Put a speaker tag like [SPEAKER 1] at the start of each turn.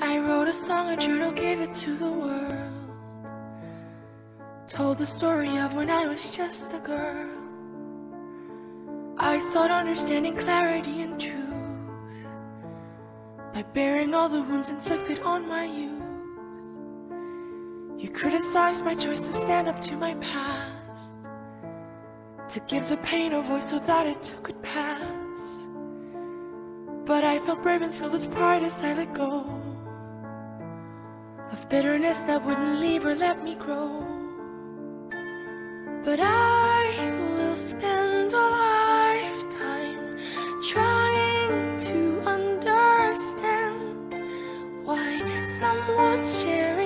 [SPEAKER 1] I wrote a song, a journal, gave it to the world. Told the story of when I was just a girl. I sought understanding, clarity, and truth by bearing all the wounds inflicted on my youth. You criticized my choice to stand up to my past, to give the pain a voice so that it too could pass. But I felt brave and filled with pride as I let go of bitterness that wouldn't leave or let me grow. But I will spend a lifetime trying to understand why someone's sharing